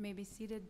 may be seated.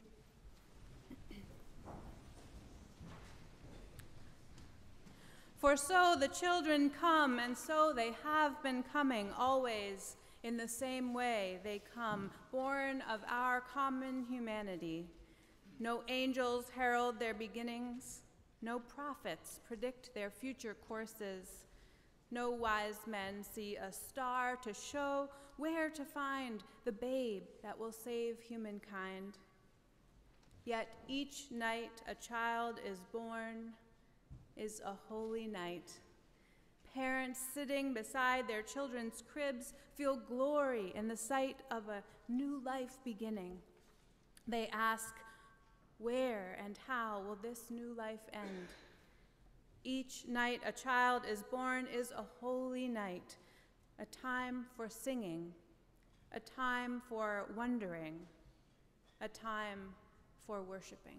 For so the children come, and so they have been coming always. In the same way they come, born of our common humanity. No angels herald their beginnings. No prophets predict their future courses. No wise men see a star to show where to find the babe that will save humankind. Yet each night a child is born is a holy night. Parents sitting beside their children's cribs feel glory in the sight of a new life beginning. They ask, where and how will this new life end? Each night a child is born is a holy night, a time for singing, a time for wondering, a time for worshiping.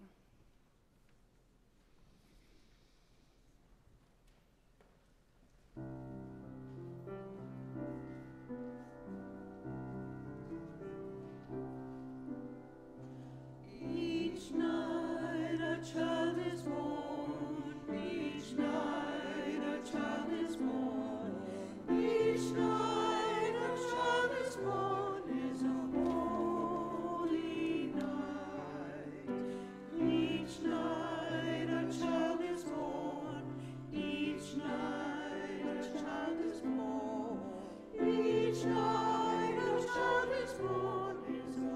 Each night a child is born. Each night a child is born. Each night a child is born is a holy night. Each night a child is born. Each night a child is born. Each night a child is born is a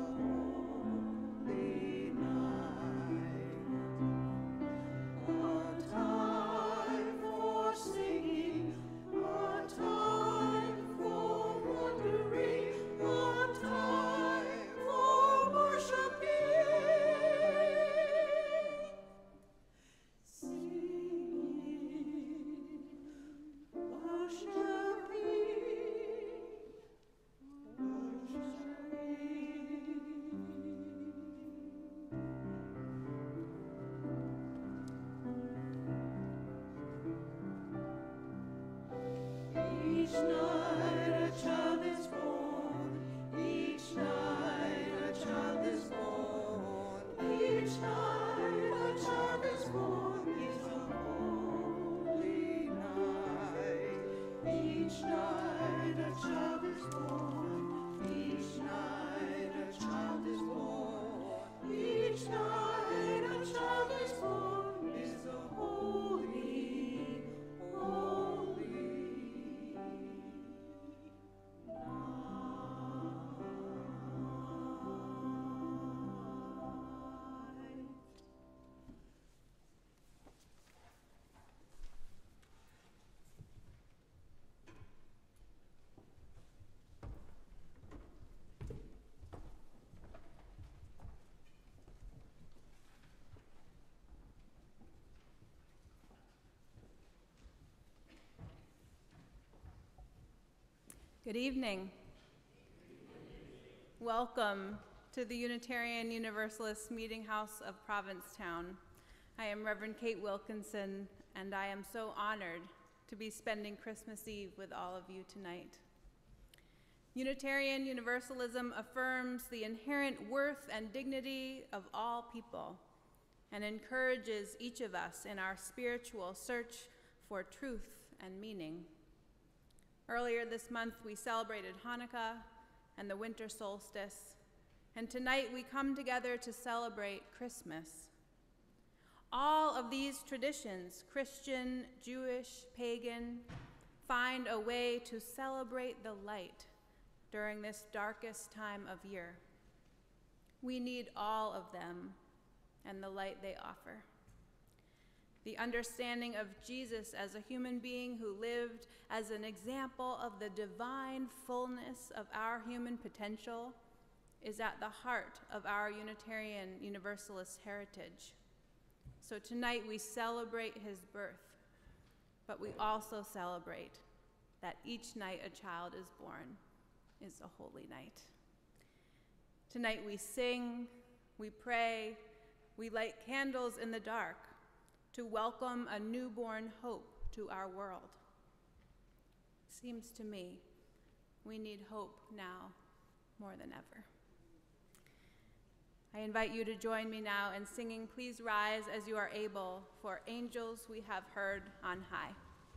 holy night. A time for singing, a time for wondering, a time for worshiping. Singing, worshiping, each night a child is born. Each night a child is born. Each night a child is born is a holy night. Each night a child is born. Each night a child is born. Each night a child is born is a holy, holy night. Good evening. Welcome to the Unitarian Universalist Meetinghouse of Provincetown. I am Reverend Kate Wilkinson, and I am so honored to be spending Christmas Eve with all of you tonight. Unitarian Universalism affirms the inherent worth and dignity of all people and encourages each of us in our spiritual search for truth and meaning. Earlier this month, we celebrated Hanukkah and the winter solstice, and tonight we come together to celebrate Christmas. All of these traditions, Christian, Jewish, pagan, find a way to celebrate the light during this darkest time of year. We need all of them and the light they offer. The understanding of Jesus as a human being who lived as an example of the divine fullness of our human potential is at the heart of our Unitarian Universalist heritage. So tonight we celebrate his birth, but we also celebrate that each night a child is born is a holy night. Tonight we sing, we pray, we light candles in the dark to welcome a newborn hope to our world. Seems to me we need hope now more than ever. I invite you to join me now in singing Please Rise as You Are Able, for angels we have heard on high.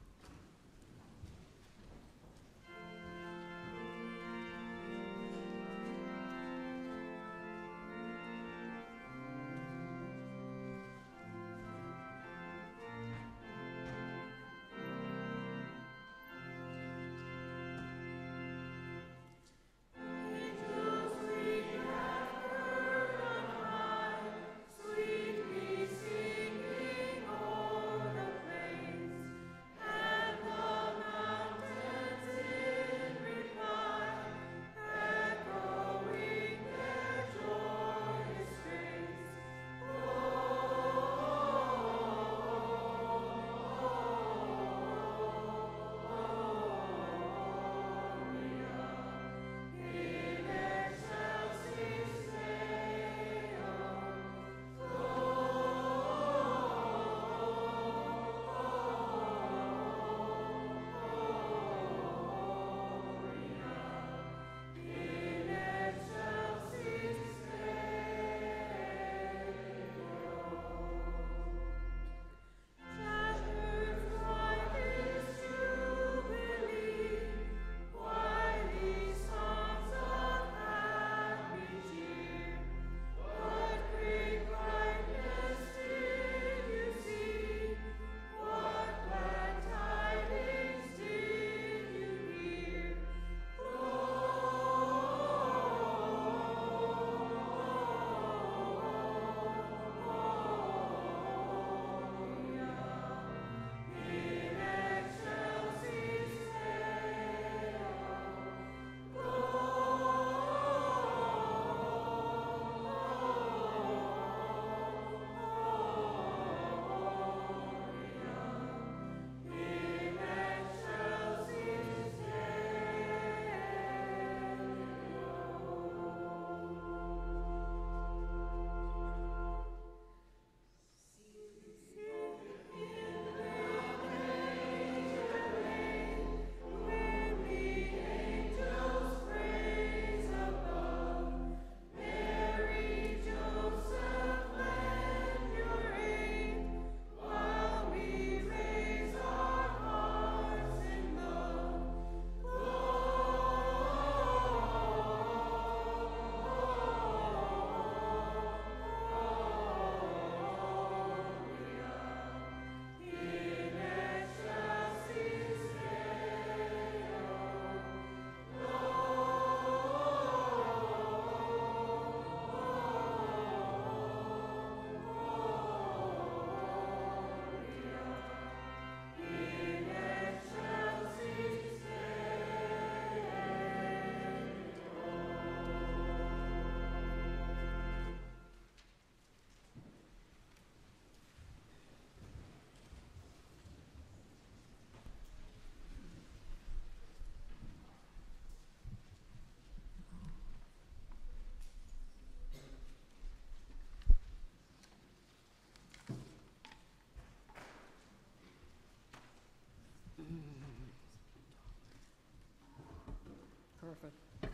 Perfect.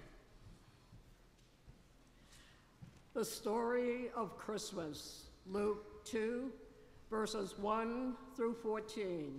The story of Christmas, Luke 2, verses 1 through 14.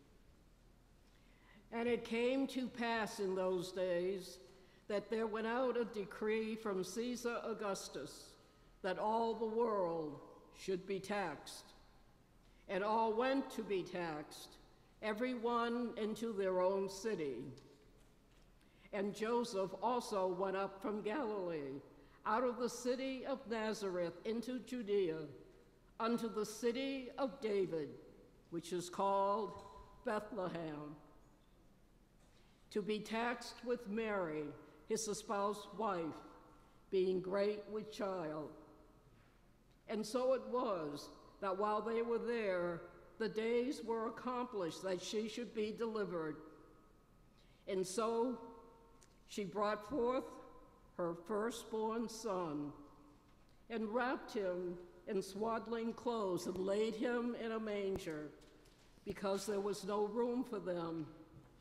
And it came to pass in those days that there went out a decree from Caesar Augustus that all the world should be taxed. And all went to be taxed, every one into their own city. And Joseph also went up from Galilee, out of the city of Nazareth into Judea, unto the city of David, which is called Bethlehem, to be taxed with Mary, his espoused wife, being great with child. And so it was that while they were there, the days were accomplished that she should be delivered. And so she brought forth her firstborn son, and wrapped him in swaddling clothes, and laid him in a manger, because there was no room for them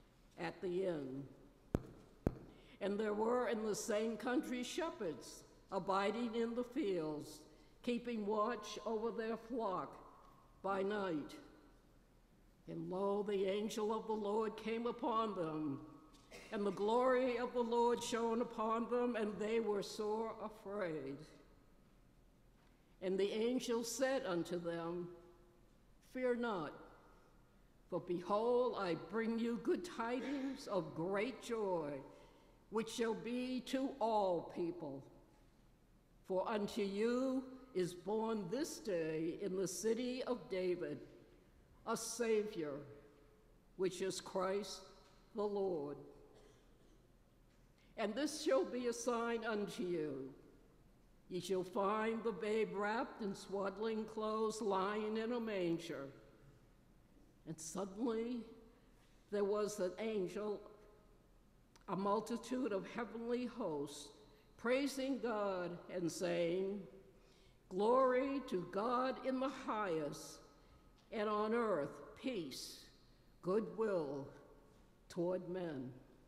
at the inn. And there were in the same country shepherds abiding in the fields, keeping watch over their flock by night. And lo, the angel of the Lord came upon them, and the glory of the Lord shone upon them, and they were sore afraid. And the angel said unto them, Fear not, for behold, I bring you good tidings of great joy, which shall be to all people. For unto you is born this day in the city of David a Savior, which is Christ the Lord. And this shall be a sign unto you. Ye shall find the babe wrapped in swaddling clothes, lying in a manger. And suddenly there was an angel, a multitude of heavenly hosts, praising God and saying, Glory to God in the highest, and on earth peace, goodwill toward men.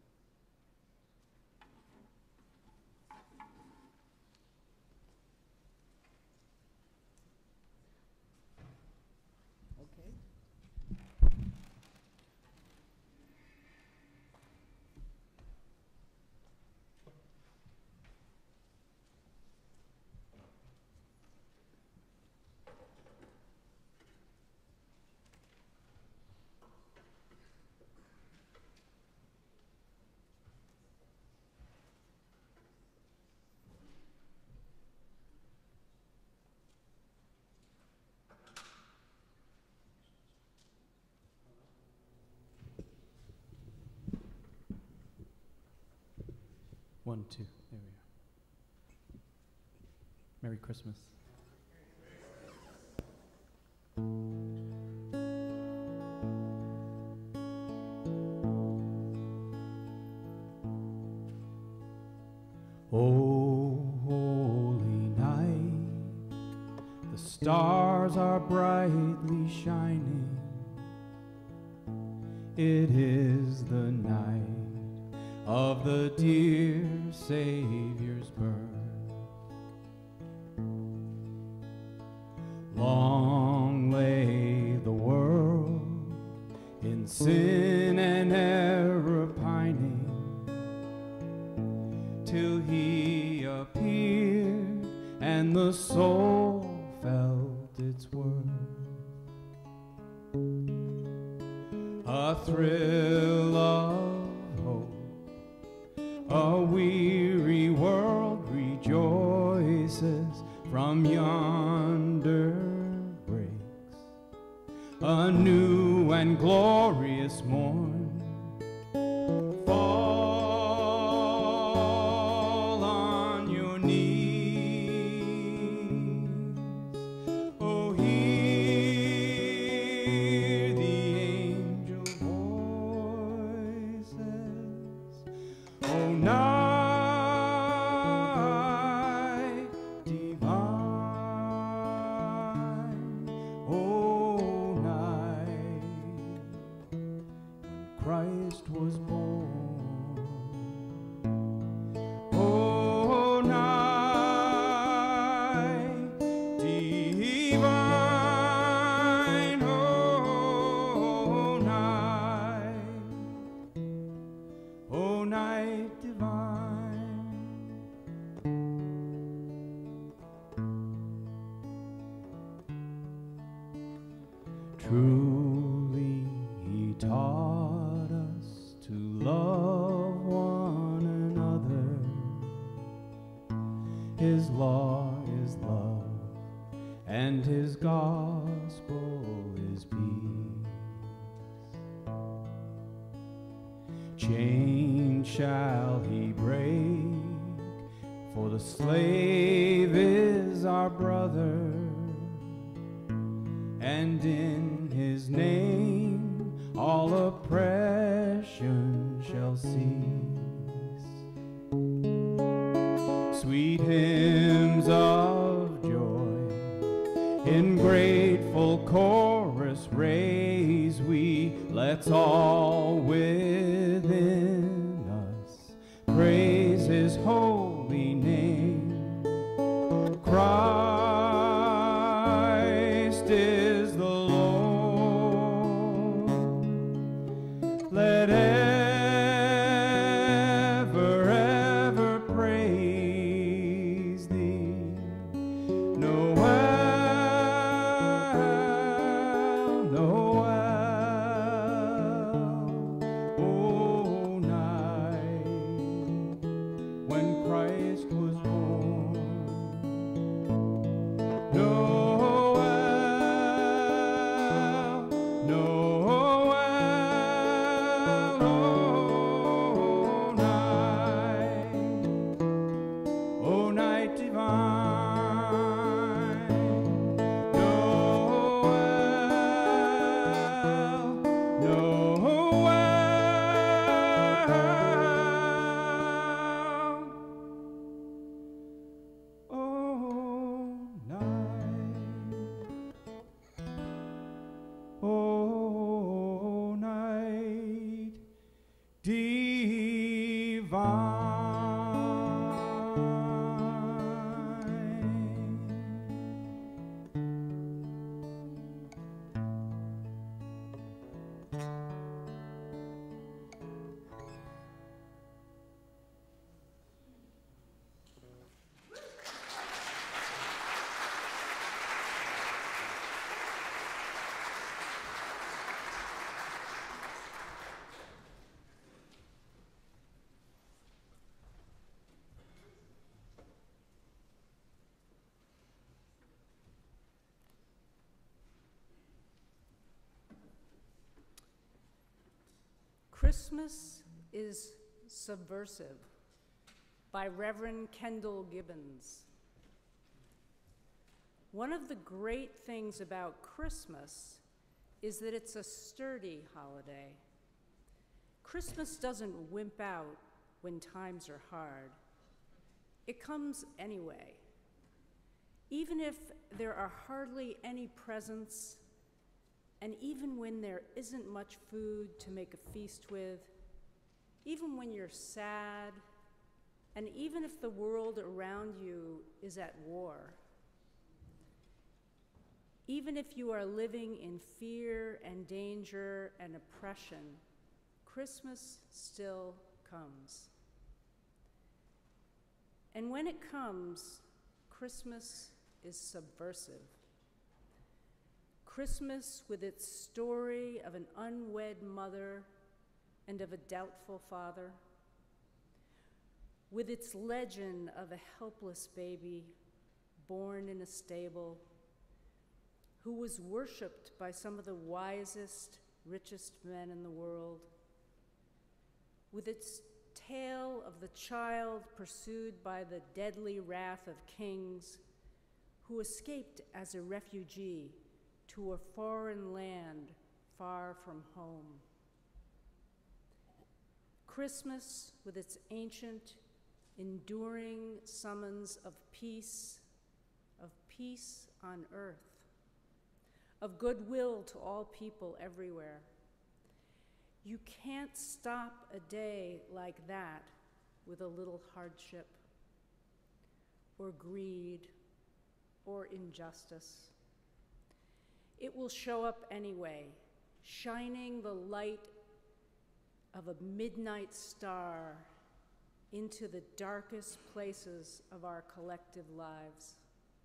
One, two, there we are. Merry Christmas. Oh, holy night, the stars are brightly shining. It is the night of the dear Savior's birth. Long lay the world in sin and error pining, till he appeared and the soul felt its worth. A thrill of hope, a weary world rejoices from yonder breaks. A new and glorious morn. Fall on your knees. Oh, hear the angel voices. Oh, night divine. Oh, night when Christ was born. Oh, night divine. Oh, night divine. Truly he taught us to love one another. His law is love, and his gospel is peace. Chains shall he break, for the slave is our brother, and in his name all oppression shall cease. Sweet hymns of joy in grateful chorus raise we, let's all within us praise his holy name. O night divine. Christmas is Subversive by Reverend Kendall Gibbons. One of the great things about Christmas is that it's a sturdy holiday. Christmas doesn't wimp out when times are hard. It comes anyway. Even if there are hardly any presents, and even when there isn't much food to make a feast with, even when you're sad, and even if the world around you is at war, even if you are living in fear and danger and oppression, Christmas still comes. And when it comes, Christmas is subversive. Christmas, with its story of an unwed mother and of a doubtful father, with its legend of a helpless baby born in a stable, who was worshipped by some of the wisest, richest men in the world, with its tale of the child pursued by the deadly wrath of kings, who escaped as a refugee to a foreign land far from home. Christmas, with its ancient, enduring summons of peace on earth, of goodwill to all people everywhere. You can't stop a day like that with a little hardship, or greed, or injustice. It will show up anyway, shining the light of a midnight star into the darkest places of our collective lives.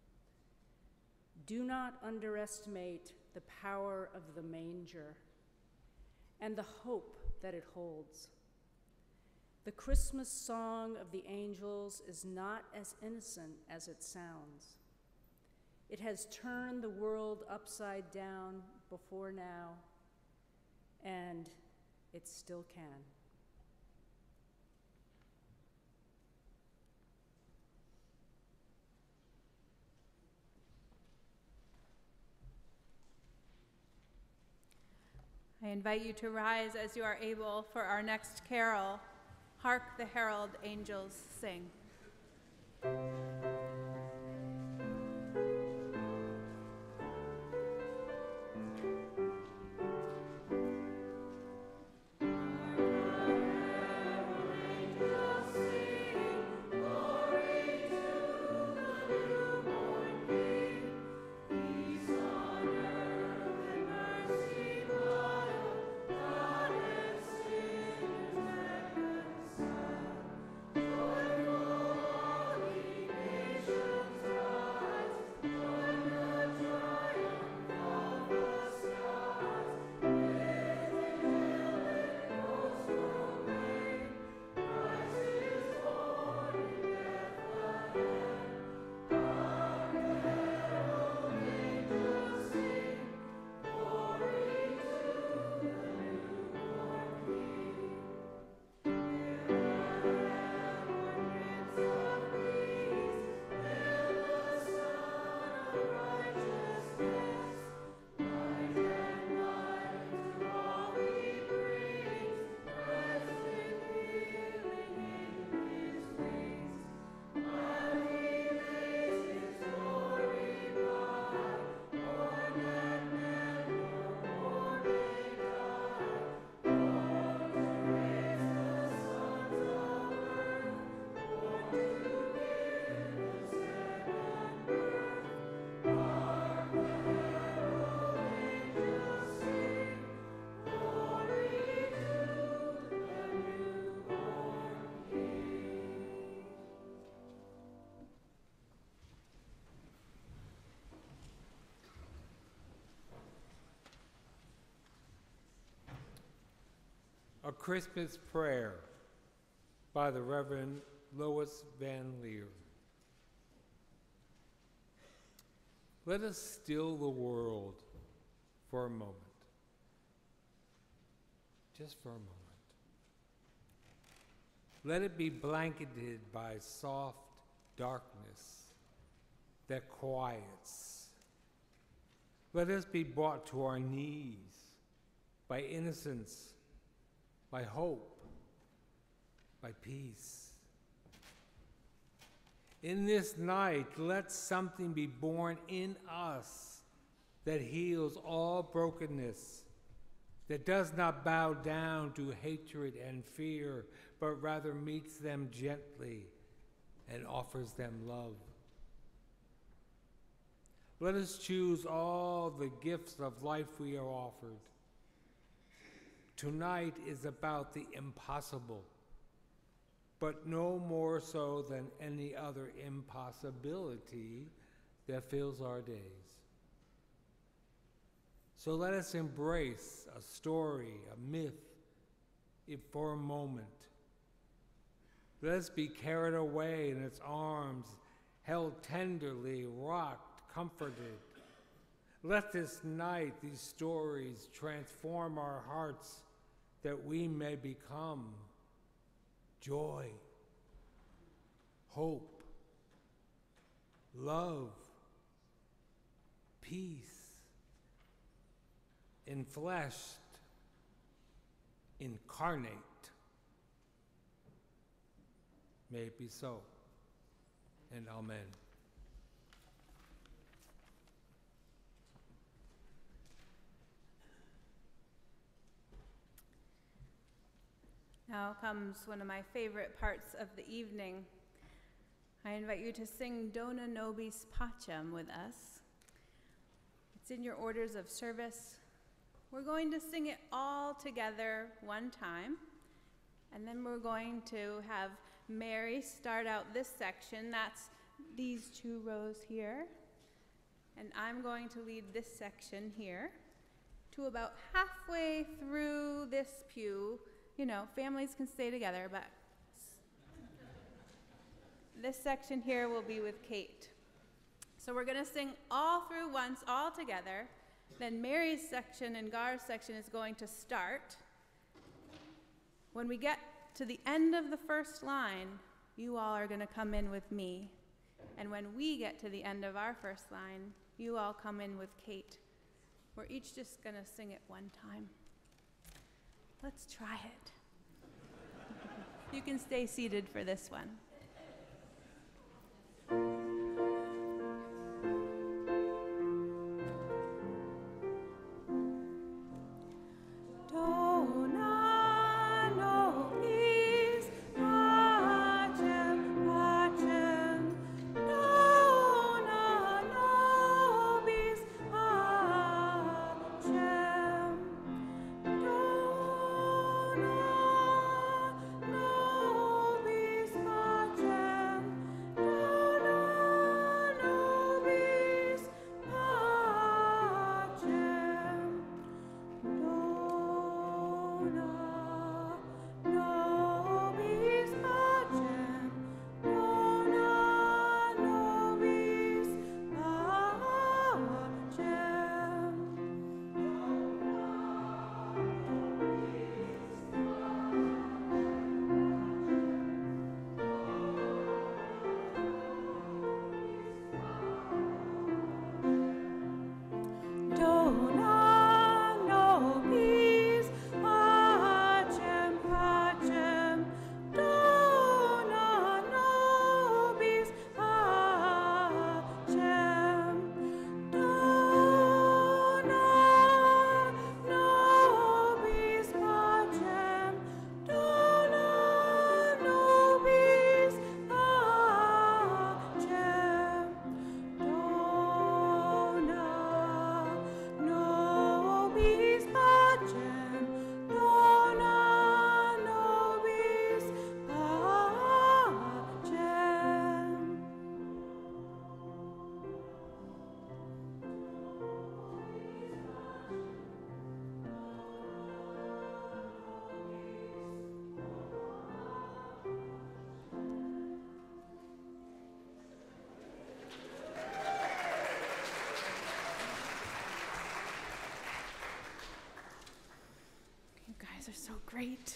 Do not underestimate the power of the manger and the hope that it holds. The Christmas song of the angels is not as innocent as it sounds. It has turned the world upside down before now, and it still can. I invite you to rise as you are able for our next carol, Hark the Herald Angels Sing. Joyful A Christmas Prayer by the Reverend Lois Van Leer. Let us still the world for a moment. Just for a moment. Let it be blanketed by soft darkness that quiets. Let us be brought to our knees by innocence, by hope, by peace. In this night, let something be born in us that heals all brokenness, that does not bow down to hatred and fear, but rather meets them gently and offers them love. Let us choose all the gifts of life we are offered. Tonight is about the impossible, but no more so than any other impossibility that fills our days. So let us embrace a story, a myth, if for a moment. Let us be carried away in its arms, held tenderly, rocked, comforted. Let this night, these stories, transform our hearts that we may become joy, hope, love, peace, enfleshed, incarnate. May it be so, and amen. Now comes one of my favorite parts of the evening. I invite you to sing Dona Nobis Pacem with us. It's in your orders of service. We're going to sing it all together one time, and then we're going to have Mary start out this section. That's these two rows here. And I'm going to lead this section here to about halfway through this pew. You know, families can stay together, but this section here will be with Kate. So we're going to sing all through once, all together. Then Mary's section and Gar's section is going to start. When we get to the end of the first line, you all are going to come in with me. And when we get to the end of our first line, you all come in with Kate. We're each just going to sing it one time. Let's try it. You can stay seated for this one. Dona guys are so great.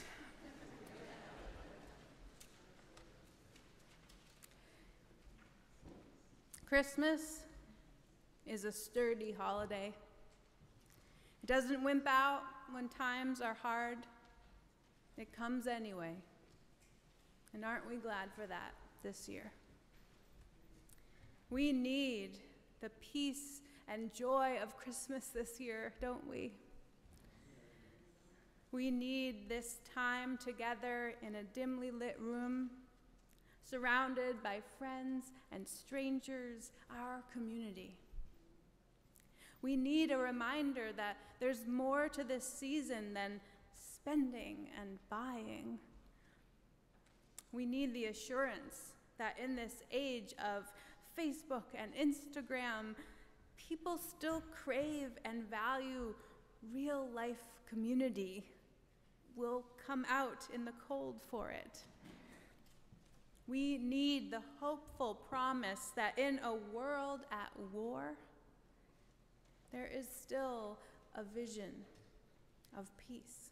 Christmas is a sturdy holiday. It doesn't wimp out when times are hard. It comes anyway. And aren't we glad for that this year? We need the peace and joy of Christmas this year, don't we? We need this time together in a dimly lit room, surrounded by friends and strangers, our community. We need a reminder that there's more to this season than spending and buying. We need the assurance that in this age of Facebook and Instagram, people still crave and value real life community. We'll come out in the cold for it. We need the hopeful promise that in a world at war, there is still a vision of peace.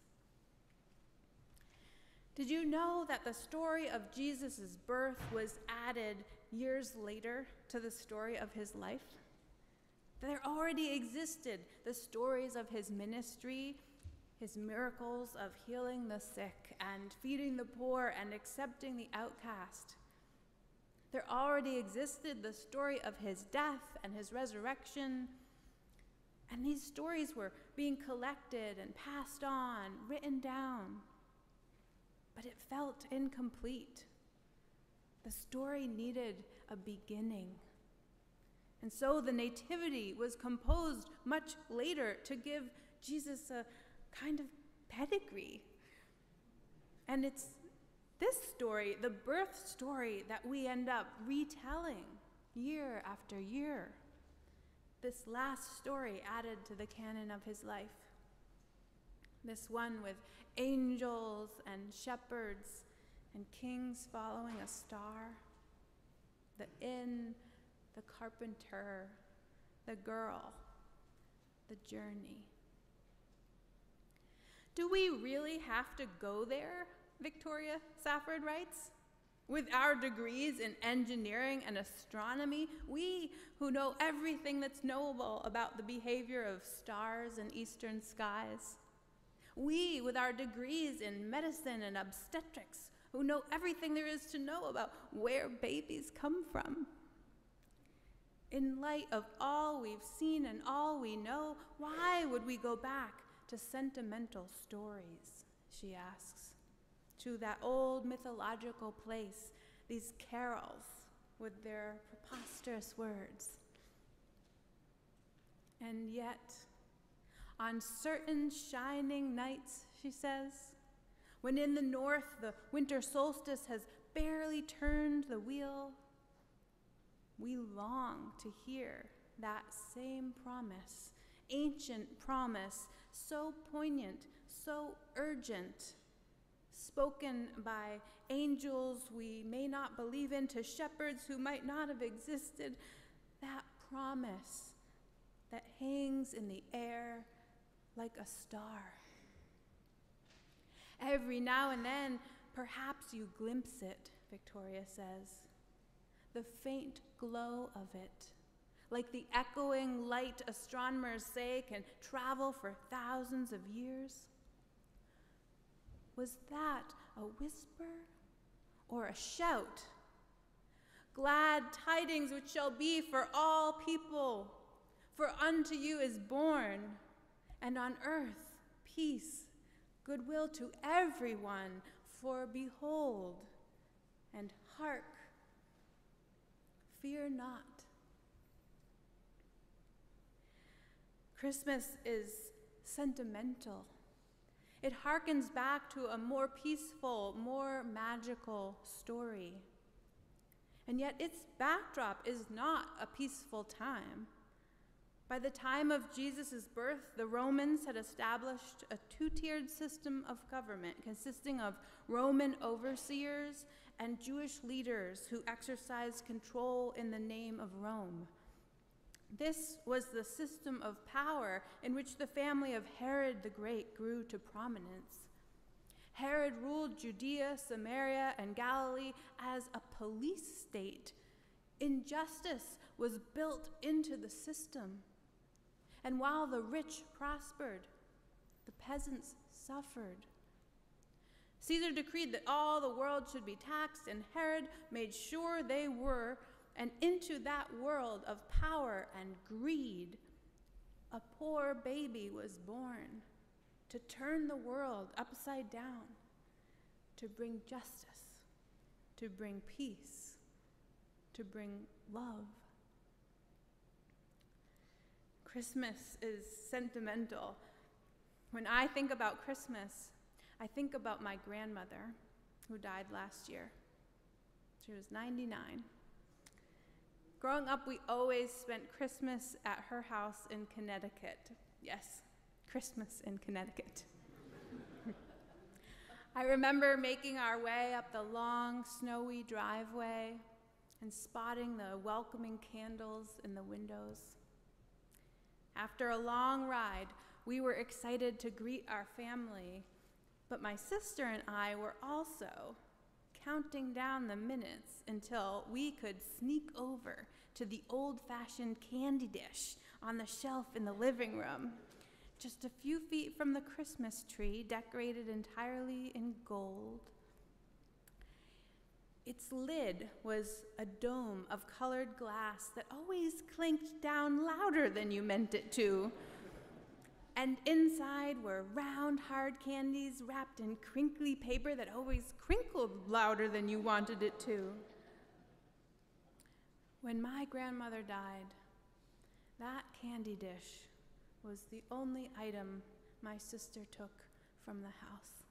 Did you know that the story of Jesus' birth was added years later to the story of his life? There already existed the stories of his ministry, his miracles of healing the sick and feeding the poor and accepting the outcast. There already existed the story of his death and his resurrection. And these stories were being collected and passed on, written down. But it felt incomplete. The story needed a beginning. And so the Nativity was composed much later to give Jesus a kind of pedigree. And it's this story, the birth story, that we end up retelling year after year. This last story added to the canon of his life. This one with angels and shepherds and kings following a star. The inn, the carpenter, the girl, the journey. Do we really have to go there? Victoria Safford writes. With our degrees in engineering and astronomy, we who know everything that's knowable about the behavior of stars in eastern skies. We with our degrees in medicine and obstetrics, who know everything there is to know about where babies come from. In light of all we've seen and all we know, why would we go back to sentimental stories, she asks, to that old mythological place, these carols with their preposterous words. And yet, on certain shining nights, she says, when in the north the winter solstice has barely turned the wheel, we long to hear that same promise, ancient promise, so poignant, so urgent, spoken by angels we may not believe in, to shepherds who might not have existed, that promise that hangs in the air like a star. Every now and then, perhaps you glimpse it, Victoria says, the faint glow of it, like the echoing light astronomers say can travel for thousands of years. Was that a whisper or a shout? Glad tidings which shall be for all people, for unto you is born, and on earth peace, goodwill to everyone, for behold, and hark, fear not. Christmas is sentimental. It harkens back to a more peaceful, more magical story. And yet its backdrop is not a peaceful time. By the time of Jesus' birth, the Romans had established a two-tiered system of government consisting of Roman overseers and Jewish leaders who exercised control in the name of Rome. This was the system of power in which the family of Herod the Great grew to prominence. Herod ruled Judea, Samaria, and Galilee as a police state. Injustice was built into the system. And while the rich prospered, the peasants suffered. Caesar decreed that all the world should be taxed, and Herod made sure they were, and into that world of power and greed, a poor baby was born to turn the world upside down, to bring justice, to bring peace, to bring love. Christmas is sentimental. When I think about Christmas, I think about my grandmother who died last year. She was 99. Growing up, we always spent Christmas at her house in Connecticut. Yes, Christmas in Connecticut. I remember making our way up the long, snowy driveway and spotting the welcoming candles in the windows. After a long ride, we were excited to greet our family, but my sister and I were also counting down the minutes until we could sneak over to the old-fashioned candy dish on the shelf in the living room, just a few feet from the Christmas tree decorated entirely in gold. Its lid was a dome of colored glass that always clinked down louder than you meant it to. And inside were round, hard candies wrapped in crinkly paper that always crinkled louder than you wanted it to. When my grandmother died, that candy dish was the only item my sister took from the house.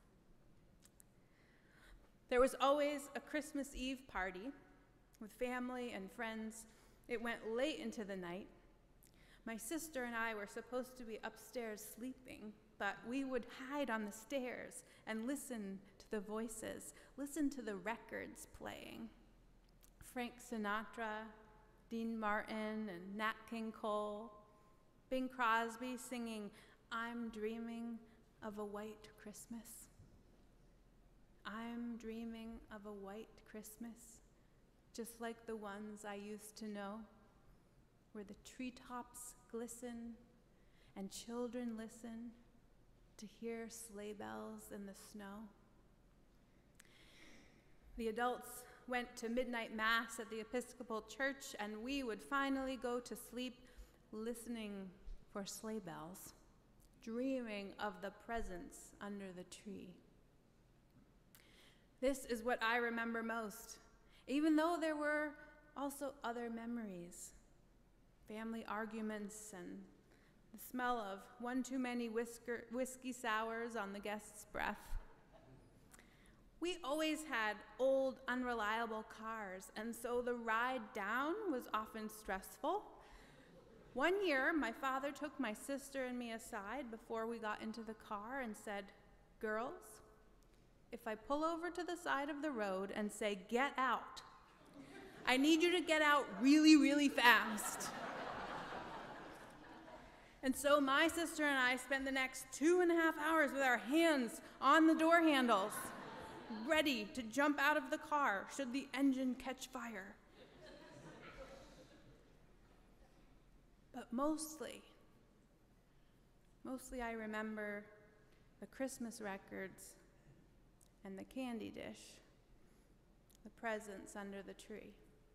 There was always a Christmas Eve party with family and friends. It went late into the night. My sister and I were supposed to be upstairs sleeping, but we would hide on the stairs and listen to the voices, listen to the records playing. Frank Sinatra, Dean Martin, and Nat King Cole, Bing Crosby singing, "I'm dreaming of a white Christmas. I'm dreaming of a white Christmas, just like the ones I used to know, where the treetops glisten and children listen to hear sleigh bells in the snow." The adults went to midnight mass at the Episcopal Church, and we would finally go to sleep listening for sleigh bells, dreaming of the presents under the tree. This is what I remember most, even though there were also other memories. Family arguments and the smell of one too many whiskey sours on the guest's breath. We always had old, unreliable cars, and so the ride down was often stressful. One year, my father took my sister and me aside before we got into the car and said, "Girls, if I pull over to the side of the road and say, 'Get out,' I need you to get out really, really fast." And so my sister and I spent the next 2.5 hours with our hands on the door handles, ready to jump out of the car should the engine catch fire. But mostly I remember the Christmas records and the candy dish, the presents under the tree.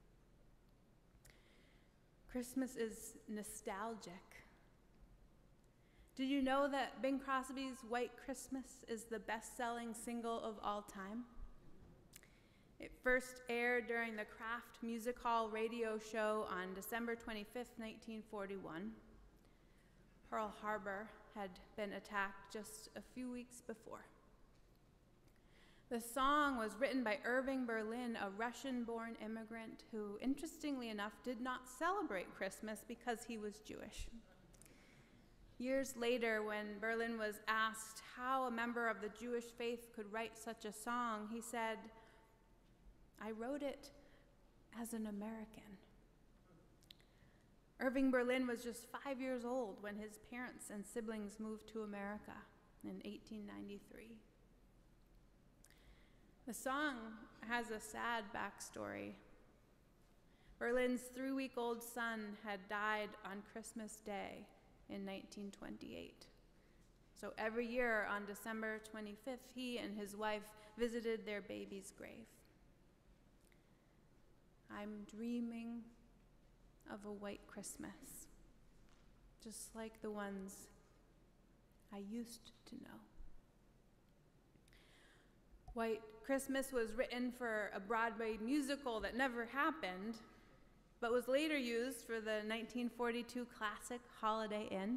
Christmas is nostalgic. Did you know that Bing Crosby's White Christmas is the best-selling single of all time? It first aired during the Kraft Music Hall radio show on December 25th, 1941. Pearl Harbor had been attacked just a few weeks before. The song was written by Irving Berlin, a Russian-born immigrant who, interestingly enough, did not celebrate Christmas because he was Jewish. Years later, when Berlin was asked how a member of the Jewish faith could write such a song, he said, "I wrote it as an American." Irving Berlin was just 5 years old when his parents and siblings moved to America in 1893. The song has a sad backstory. Berlin's 3-week-old son had died on Christmas Day in 1928. So every year on December 25th, he and his wife visited their baby's grave. I'm dreaming of a white Christmas, just like the ones I used to know. White Christmas was written for a Broadway musical that never happened, but was later used for the 1942 classic Holiday Inn.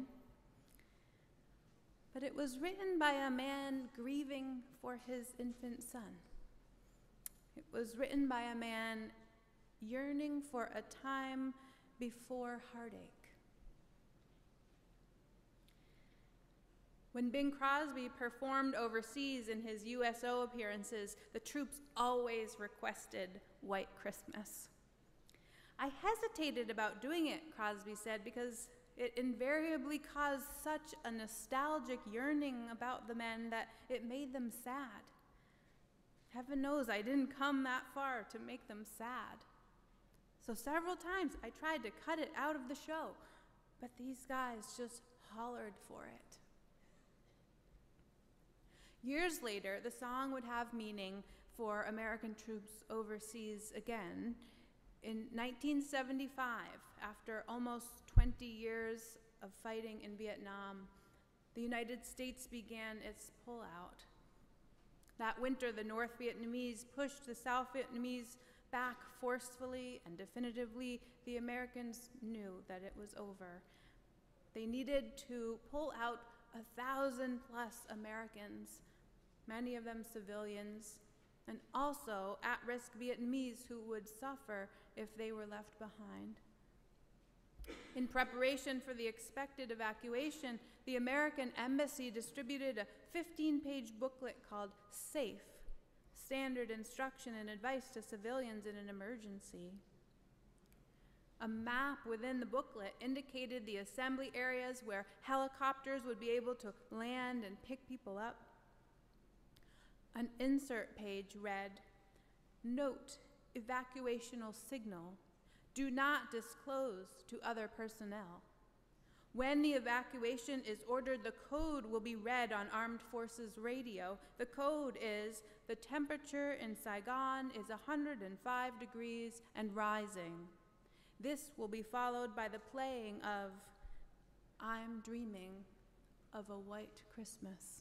But it was written by a man grieving for his infant son. It was written by a man yearning for a time before heartache. When Bing Crosby performed overseas in his USO appearances, the troops always requested White Christmas. I hesitated about doing it, Crosby said, because it invariably caused such a nostalgic yearning about the men that it made them sad. Heaven knows I didn't come that far to make them sad. So several times I tried to cut it out of the show, but these guys just hollered for it. Years later, the song would have meaning for American troops overseas again. In 1975, after almost 20 years of fighting in Vietnam, the United States began its pullout. That winter, the North Vietnamese pushed the South Vietnamese back forcefully and definitively. The Americans knew that it was over. They needed to pull out 1,000+ Americans, many of them civilians, and also at-risk Vietnamese who would suffer if they were left behind. In preparation for the expected evacuation, the American Embassy distributed a 15-page booklet called SAFE, Standard Instruction and Advice to Civilians in an Emergency. A map within the booklet indicated the assembly areas where helicopters would be able to land and pick people up. An insert page read, "Note, evacuational signal. Do not disclose to other personnel. When the evacuation is ordered, the code will be read on Armed Forces radio. The code is, the temperature in Saigon is 105 degrees and rising. This will be followed by the playing of I'm Dreaming of a White Christmas."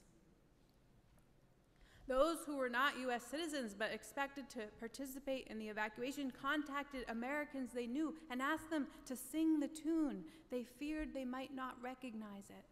Those who were not U.S. citizens but expected to participate in the evacuation contacted Americans they knew and asked them to sing the tune. They feared they might not recognize it.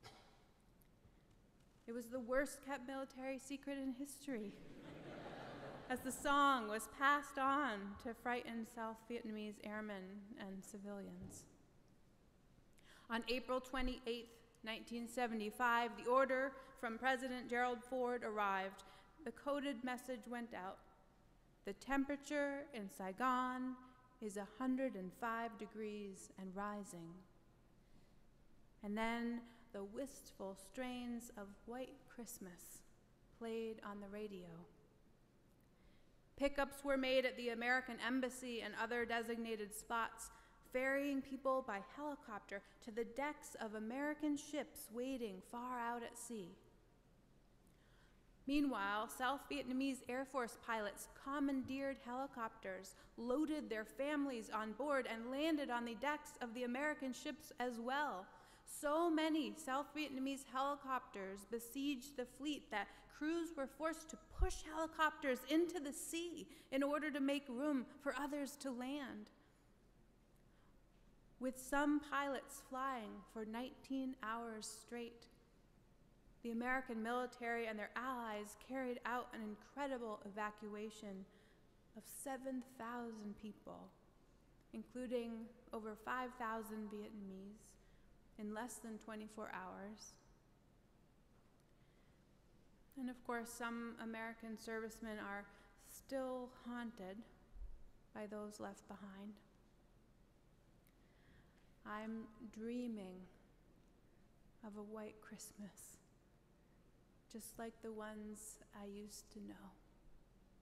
It was the worst-kept military secret in history, as the song was passed on to frightened South Vietnamese airmen and civilians. On April 28, 1975, the order from President Gerald Ford arrived. The coded message went out. The temperature in Saigon is 105 degrees and rising. And then the wistful strains of White Christmas played on the radio. Pickups were made at the American Embassy and other designated spots, ferrying people by helicopter to the decks of American ships waiting far out at sea. Meanwhile, South Vietnamese Air Force pilots commandeered helicopters, loaded their families on board, and landed on the decks of the American ships as well. So many South Vietnamese helicopters besieged the fleet that crews were forced to push helicopters into the sea in order to make room for others to land. With some pilots flying for 19 hours straight, the American military and their allies carried out an incredible evacuation of 7,000 people, including over 5,000 Vietnamese, in less than 24 hours. And of course, some American servicemen are still haunted by those left behind. I'm dreaming of a white Christmas, just like the ones I used to know.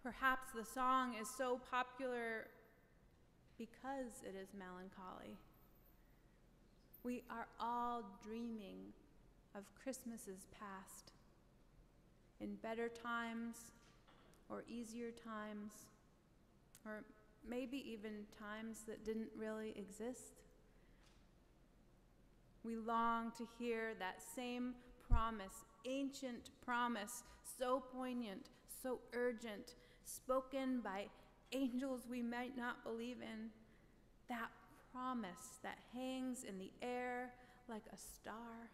Perhaps the song is so popular because it is melancholy. We are all dreaming of Christmases past, in better times or easier times, or maybe even times that didn't really exist. We long to hear that same promise, ancient promise, so poignant, so urgent, spoken by angels we might not believe in, that promise that hangs in the air like a star.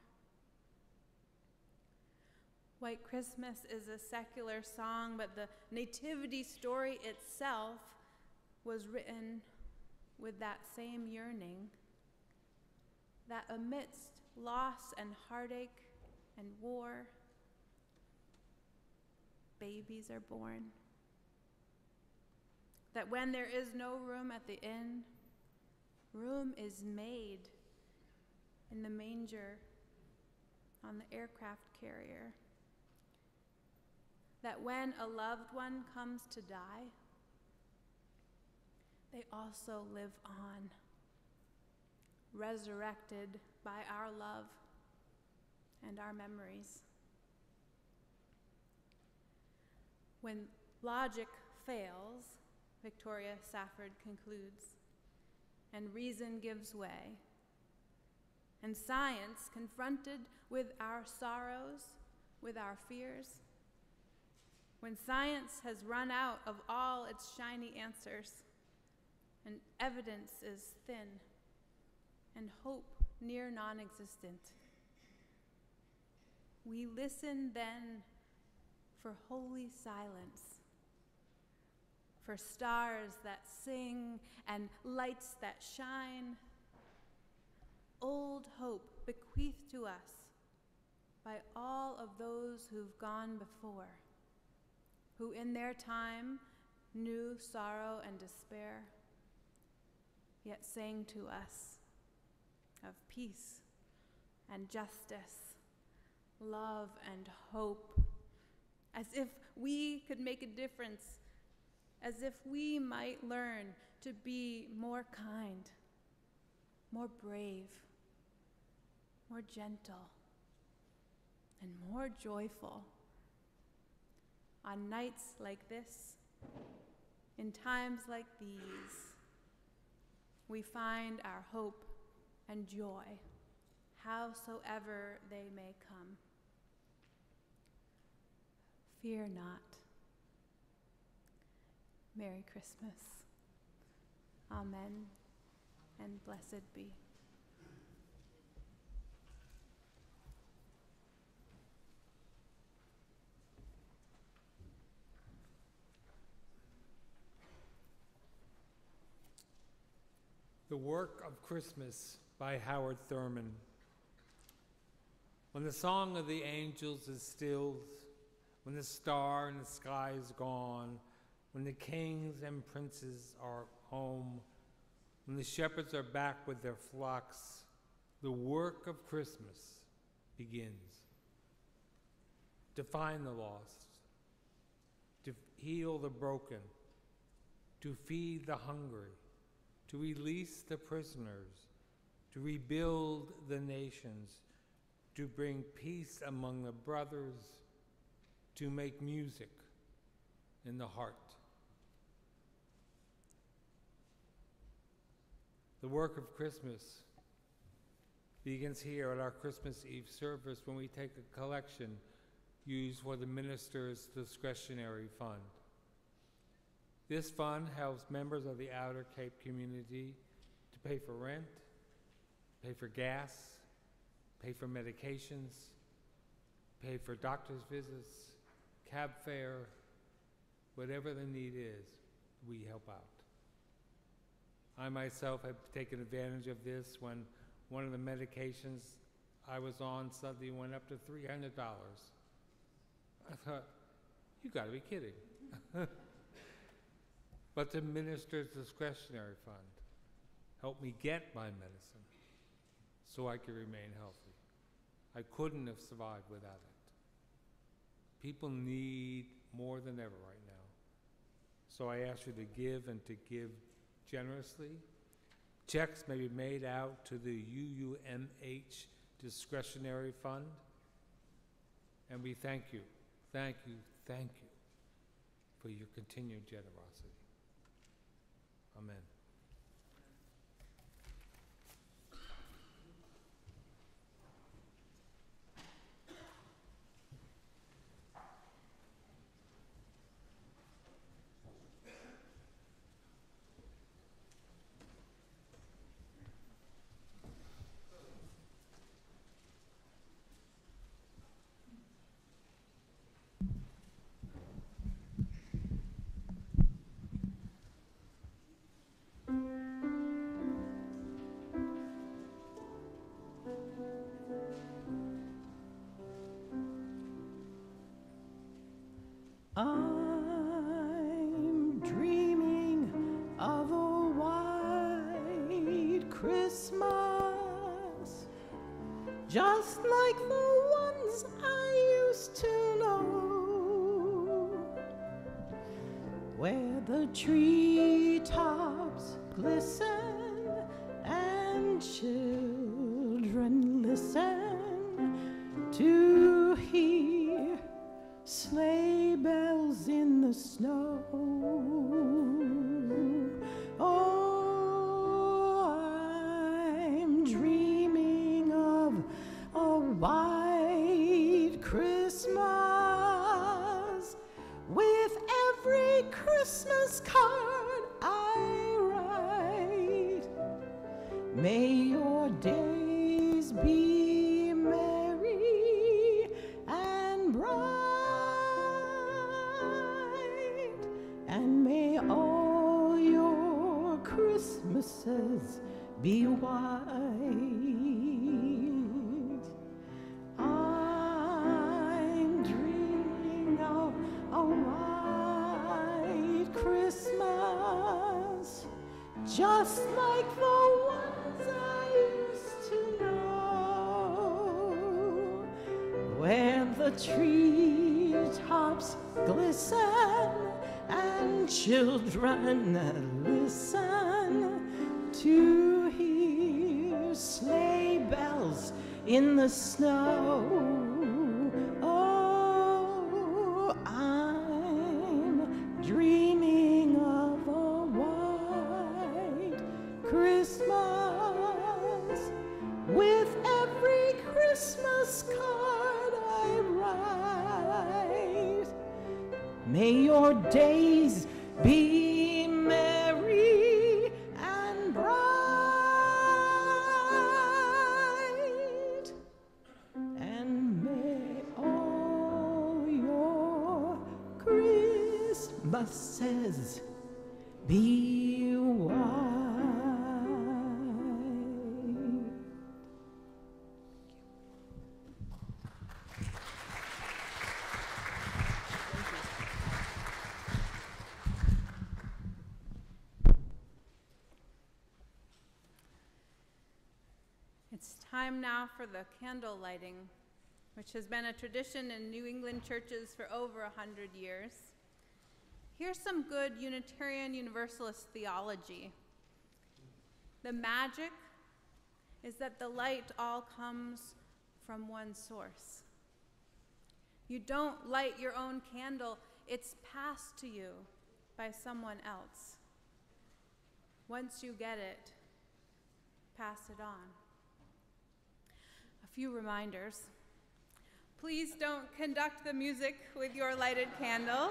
White Christmas is a secular song, but the nativity story itself was written with that same yearning, that amidst loss and heartache and war, babies are born. That when there is no room at the inn, room is made in the manger on the aircraft carrier. That when a loved one comes to die, they also live on, resurrected by our love and our memories. When logic fails, Victoria Safford concludes, and reason gives way, and science, confronted with our sorrows, with our fears, when science has run out of all its shiny answers, and evidence is thin, and hope near non-existent, we listen then for holy silence, for stars that sing and lights that shine, old hope bequeathed to us by all of those who've gone before, who in their time knew sorrow and despair, yet sang to us of peace and justice, love and hope, as if we could make a difference, as if we might learn to be more kind, more brave, more gentle, and more joyful. On nights like this, in times like these, we find our hope and joy, howsoever they may come. Fear not. Merry Christmas. Amen, and blessed be. The Work of Christmas by Howard Thurman. When the song of the angels is stilled, when the star in the sky is gone, when the kings and princes are home, when the shepherds are back with their flocks, the work of Christmas begins. To find the lost, to heal the broken, to feed the hungry, to release the prisoners, to rebuild the nations, to bring peace among the brothers, to make music in the heart. The work of Christmas begins here at our Christmas Eve service when we take a collection used for the minister's discretionary fund. This fund helps members of the Outer Cape community to pay for rent, pay for gas, pay for medications, pay for doctor's visits, cab fare, whatever the need is, we help out. I myself have taken advantage of this when one of the medications I was on suddenly went up to $300. I thought, you gotta be kidding. But the minister's discretionary fund helped me get my medicine so I could remain healthy. I couldn't have survived without it. People need more than ever right now So I ask you to give and to give generously. Checks may be made out to the UUMH Discretionary Fund. And we thank you, thank you, thank you for your continued generosity. Amen. I'm dreaming of a white Christmas, just like the ones I used to know, where the treetops glisten and children listen to hear sleigh bells in the snow. Oh, I'm dreaming of a white Christmas, with every Christmas card I write. May your days be merry and bright, and may all your Christmases be white. I'm dreaming of a white Christmas, just like the ones I used to know, where the treetops glisten and children listen to hear sleigh bells in the snow. Oh, I'm dreaming of a white Christmas, with every Christmas card I write. May your days be merry and bright, and may all your Christmases be white. It's time now for the candle lighting, which has been a tradition in New England churches for over 100 years. Here's some good Unitarian Universalist theology. The magic is that the light all comes from one source. You don't light your own candle, it's passed to you by someone else. Once you get it, pass it on. A few reminders. Please don't conduct the music with your lighted candles.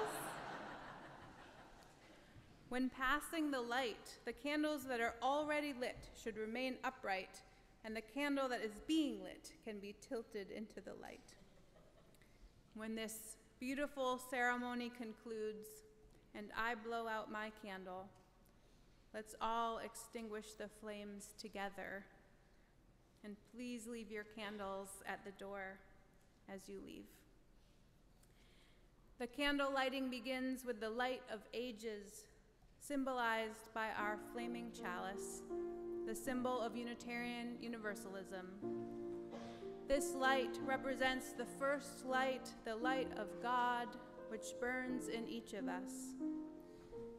When passing the light, the candles that are already lit should remain upright, and the candle that is being lit can be tilted into the light. When this beautiful ceremony concludes and I blow out my candle, let's all extinguish the flames together. And please leave your candles at the door as you leave. The candle lighting begins with the light of ages, symbolized by our flaming chalice, the symbol of Unitarian Universalism. This light represents the first light, the light of God, which burns in each of us.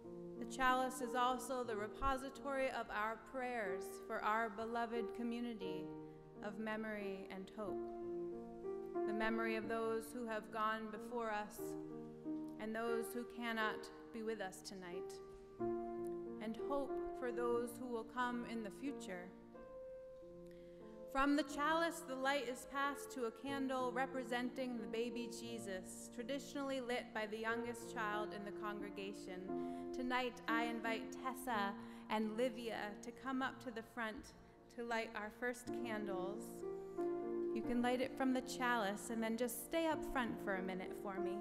chalice is also the repository of our prayers for our beloved community of memory and hope. The memory of those who have gone before us and those who cannot be with us tonight, and hope for those who will come in the future. From the chalice, the light is passed to a candle representing the baby Jesus, traditionally lit by the youngest child in the congregation. Tonight, I invite Tessa and Livia to come up to the front to light our first candles. You can light it from the chalice and then just stay up front for a minute for me.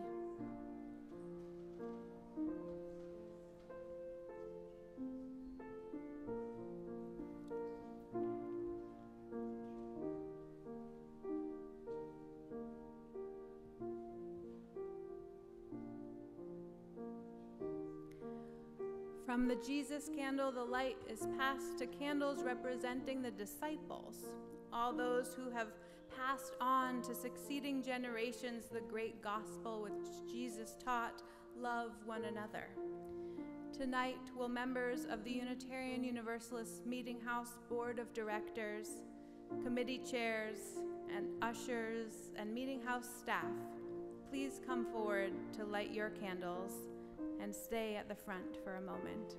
From the Jesus candle, the light is passed to candles representing the disciples, all those who have passed on to succeeding generations the great gospel which Jesus taught: love one another. Tonight, will members of the Unitarian Universalist Meetinghouse Board of Directors, committee chairs, and ushers, and Meetinghouse staff please come forward to light your candles and stay at the front for a moment.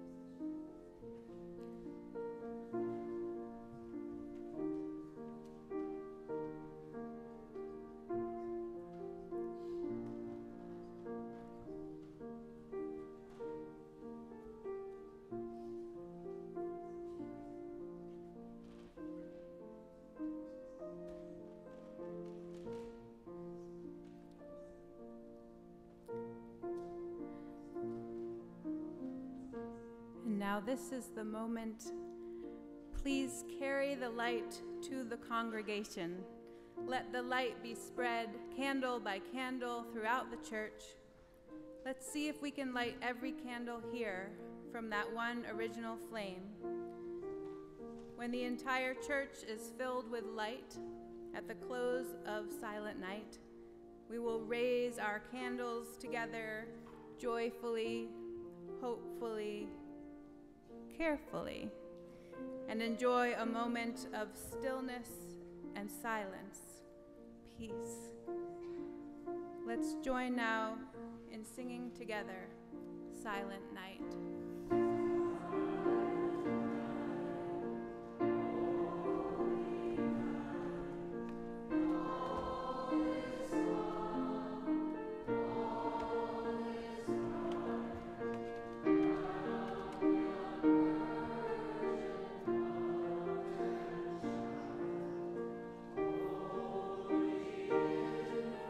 Now this is the moment. Please carry the light to the congregation. Let the light be spread candle by candle throughout the church. Let's see if we can light every candle here from that one original flame. When the entire church is filled with light at the close of Silent Night, we will raise our candles together joyfully, hopefully, carefully, and enjoy a moment of stillness and silence, peace. Let's join now in singing together, Silent Night.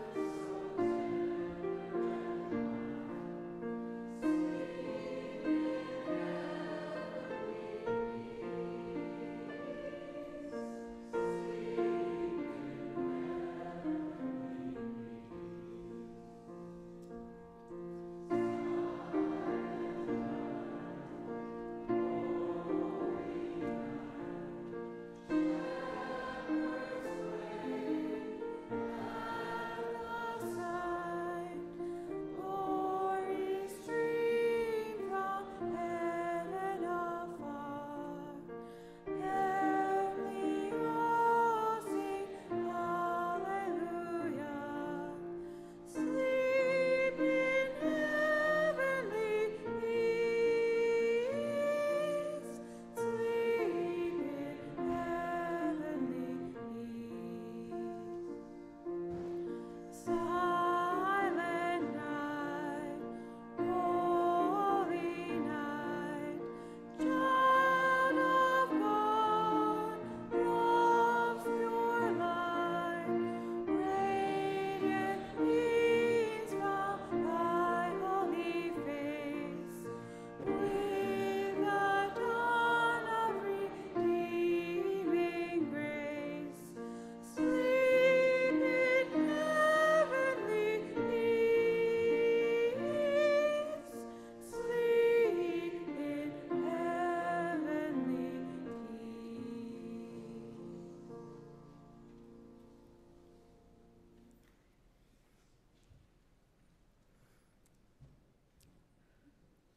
Sing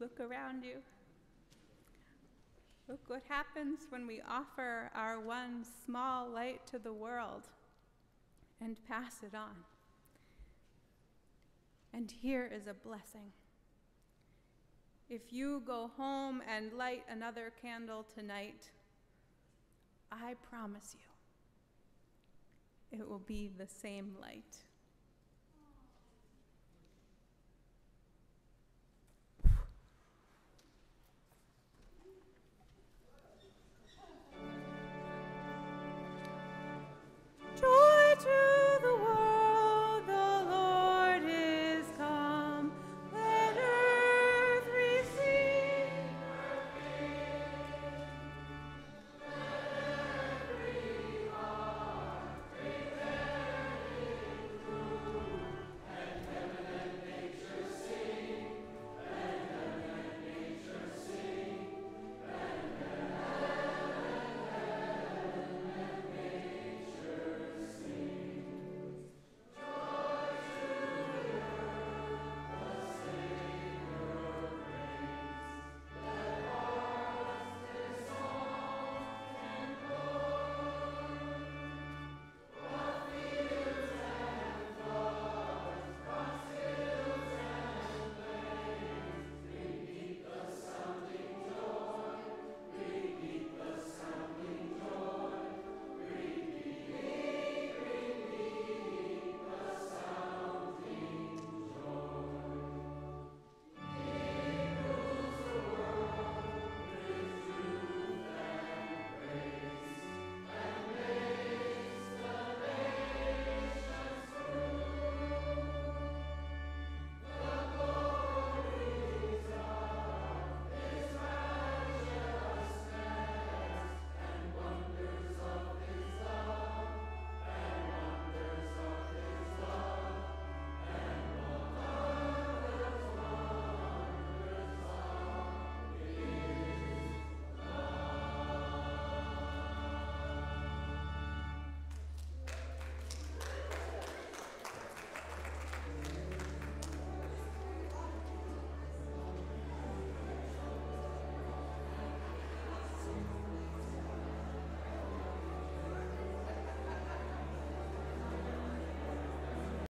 Look around you. Look what happens when we offer our one small light to the world and pass it on. And here is a blessing. If you go home and light another candle tonight, I promise you, it will be the same light.